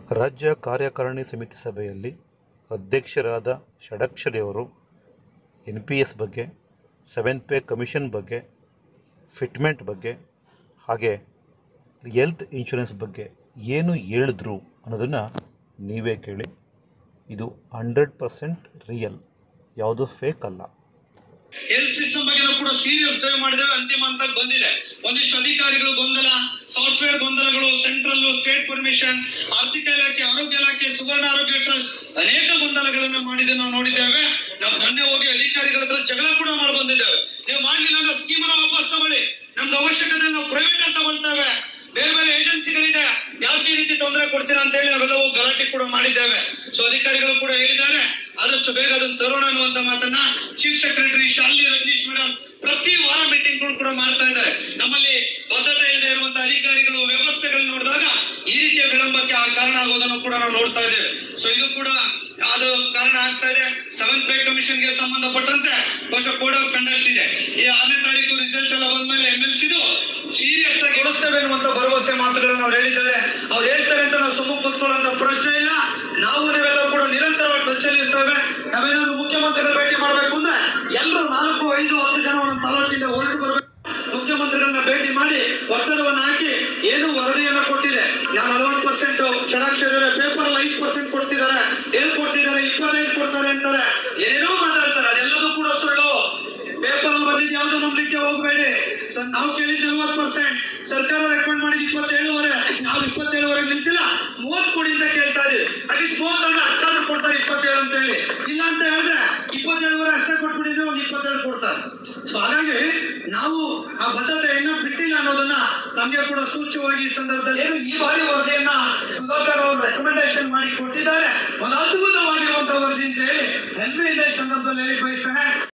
ರಾಜ್ಯ ಕಾರ್ಯಕಾರಿಣಿ ಸಮಿತಿ ಸಭೆಯಲ್ಲಿ ಅಧ್ಯಕ್ಷರಾದ ಷಡಕ್ಷರಿಯವರು NPS ಬಗ್ಗೆ, 7th ಪೇ ಕಮಿಷನ್ ಬಗ್ಗೆ, ಫಿಟ್ಮೆಂಟ್ ಬಗ್ಗೆ ಹಾಗೆ ಹೆಲ್ತ್ ಇನ್ಶೂರೆನ್ಸ್ ಬಗ್ಗೆ ಏನು ಹೇಳಿದ್ರು ಅನ್ನೋದನ್ನು ನೀವೇ ಕೇಳಿ. ಇದು 100% ರಿಯಲ್, ಯಾವುದು ಫೇಕ್ ಅಲ್ಲ. ಹೆಲ್ತ್ ಸಿಸ್ಟಮ್ ಬಗ್ಗೆ ಕೂಡ ಸೀರಿಯಸ್ ಡ್ರೈವ್ ಮಾಡಿದ್ದೇವೆ. ಅಂತಿಮ ಹಂತಕ್ಕೆ ಬಂದಿದೆ. ಒಂದಿಷ್ಟು ಅಧಿಕಾರಿಗಳು ಗೊಂದಲ, ಸಾಫ್ಟ್ವೇರ್ ಗೊಂದಲಗಳು, ಸೆಂಟ್ರಲ್ ಸ್ಟೇಟ್ ಪರ್ಮಿಷನ್, ಆರ್ಥಿಕ ಇಲಾಖೆ, ಆರೋಗ್ಯ ಇಲಾಖೆ, ಸುವರ್ಣ ಆರೋಗ್ಯ ಟ್ರಸ್ಟ್ ಅನೇಕ ಗೊಂದಲಗಳನ್ನ ಮಾಡಿದ್ದು ನಾವು ನೋಡಿದ್ದೇವೆ. ನಾವು ಮೊನ್ನೆ ಹೋಗಿ ಅಧಿಕಾರಿಗಳ ಹತ್ರ ಜಗಳ ಕೂಡ ಮಾಡಿ ಬಂದಿದ್ದೇವೆ. ನೀವು ಮಾಡ್ಲಿಲ್ಲ ಅಂದ್ರೆ ಸ್ಕೀಮ್ ವಾಪಸ್ ತಗೊಳ್ಳಿ, ನಮ್ಗೆ ಅವಶ್ಯಕತೆ, ನಾವು ಪ್ರೈವೇಟ್ ಅಂತ ತಗೊಳ್ತೇವೆ, ಬೇರೆ ಬೇರೆ ಏಜೆನ್ಸಿಗಳಿದೆ, ಯಾಕೆ ಈ ರೀತಿ ತೊಂದರೆ ಕೊಡ್ತೀರಾ ಅಂತ ಹೇಳಿ ನಾವೆಲ್ಲ ಹೋಗಿ ಗಲಾಟೆ ಕೂಡ ಮಾಡಿದ್ದೇವೆ. ಸೊ ಅಧಿಕಾರಿಗಳು ಕೂಡ ಹೇಳಿದ್ದಾರೆ, ಆದಷ್ಟು ಬೇಗ ಅದನ್ನು ತರೋಣ ಅನ್ನುವಂತ ಮಾತನ್ನ chief secretary Shalini Rajneesh madam ಪ್ರತಿ ವಾರ ಮೀಟಿಂಗ್ಗಳು ಕೂಡ ಮಾಡ್ತಾ ಇದ್ದಾರೆ. ನಮ್ಮಲ್ಲಿ ಬದ್ಧತೆ ಇಲ್ಲದೆ ಇರುವಂತಹ ಅಧಿಕಾರಿಗಳು, ವ್ಯವಸ್ಥೆಗಳು ನೋಡಿದಾಗ ಈ ರೀತಿಯ ವಿಳಂಬಕ್ಕೆ ಕಾರಣ ಆಗೋದನ್ನು ಕೂಡ ನಾವು ನೋಡ್ತಾ ಇದ್ದೇವೆ. ಸೊ ಇದು ಕೂಡ ಅದು ಕಾರಣ ಆಗ್ತಾ ಇದೆ. 7th ಪೇ ಕಮಿಷನ್ ಗೆ ಸಂಬಂಧಪಟ್ಟಂತೆ ಬಹುಶಃ ಕೋಡ್ ಆಫ್ ಕಂಡಕ್ಟ್ ಇದೆ. ಈ 6ನೇ ತಾರೀಕು ರಿಸಲ್ಟ್ ಎಲ್ಲ ಬಂದ್ಮೇಲೆ MLCದು ಸೀರಿಯಸ್ ಆಗಿ ಕೊಡಿಸ್ತೇವೆ ಅನ್ನುವಂತ ಭರವಸೆ ಮಾತುಗಳನ್ನು ಅವ್ರು ಹೇಳಿದ್ದಾರೆ. ಅವ್ರು ಹೇಳ್ತಾರೆ ಅಂತ ನಾವು ಸುಮ್ಮನೆ ಕೂತ್ಕೊಳ್ಳುವಂತ ಪ್ರಶ್ನೆ ಇಲ್ಲ. ನಾವು ನೀವೆಲ್ಲರೂ ಕೂಡ ನಿರಂತರವಾಗಿ ಟಚ್ಚಲ್ಲಿ ಇರ್ತೇವೆ. ನಾವೇನಾದ್ರೂ ಮುಖ್ಯಮಂತ್ರಿಗಳ ಭೇಟಿ ಮಾಡಬೇಕು ಅಂದ್ರೆ ಎಲ್ಲರೂ 4, 5, 10 ಜನ ಒಂದೊಂದು ತಾಲೂಕಿಂದ ಹೊರಟು ಬರಬೇಕು. ಮುಖ್ಯಮಂತ್ರಿಗಳನ್ನ ಭೇಟಿ ಮಾಡಿ ಒತ್ತಡವನ್ನು ಹಾಕಿ ಏನು ವರದಿಯನ್ನ ಕೊಟ್ಟಿದೆ. ನಾನು 40% ಷಡಕ್ಷರಿ ಪೇಪರ್ 5% ಕೊಡ್ತಿದ್ದಾರೆ, ಏನ್ ಕೊಡ್ತಿದ್ದಾರೆ, 25 ಕೊಡ್ತಾರೆ ಅಂತಾರೆ, ಏನೋ ಮಾತಾಡ್ತಾರೆ. ಅದೆಲ್ಲದೂ ಕೂಡ ಸುಳ್ಳು. ಪೇಪರ್ ಬಂದಿದ್ದು ಯಾವ್ದು ನಂಬಲಿಕ್ಕೆ ಹೋಗಬೇಡಿ. ನಾವು ಕೇಳಿದ್ದು 40%, ಸರ್ಕಾರ ರೆಕಮೆಂಡ್ ಮಾಡಿದ್ದು 27.5. ನಾವು 27.5 ನಿಲ್ತಿಲ್ಲ, 30 ಕೊಡಿ ಅಂತ ಕೇಳ್ತಾ ಇದೀವಿ. ಅಟ್ಲೀಸ್ಟ್ 30 ಅಂದ್ರೆ ಅಷ್ಟಾದ್ರೂ ಕೊಡ್ತಾರೆ 27 ಅಂತ ಹೇಳಿ. ಇಲ್ಲ ಅಂತ ಹೇಳಿದ್ರೆ 27.5 ಅಷ್ಟೇ ಕೊಟ್ಬಿಟ್ಟಿದ್ರೆ ಒಂದು 22 ಕೊಡ್ತಾರೆ. ಸೊ ಹಾಗಾಗಿ ನಾವು ಆ ಬದ್ಧತೆಯನ್ನ ಬಿಟ್ಟಿಲ್ಲ ಅನ್ನೋದನ್ನ ನಮ್ಗೆ ಕೂಡ ಸೂಚ್ಯವಾಗಿ ಈ ಸಂದರ್ಭದಲ್ಲಿ ಏನು ಈ ಬಾರಿ ವರದಿಯನ್ನ ಸುಧಾಕರ್ ಅವರು ರೆಕಮೆಂಡೇಶನ್ ಮಾಡಿ ಕೊಟ್ಟಿದ್ದಾರೆ. ಒಂದು ಅದ್ಭುತವಾಗಿರುವಂತಹ ವರದಿ ಅಂತ ಹೇಳಿ ಹೆಮ್ಮೆಯಿಂದ ಈ ಸಂದರ್ಭದಲ್ಲಿ ಹೇಳಿ ಬಯಸ್ತೇನೆ.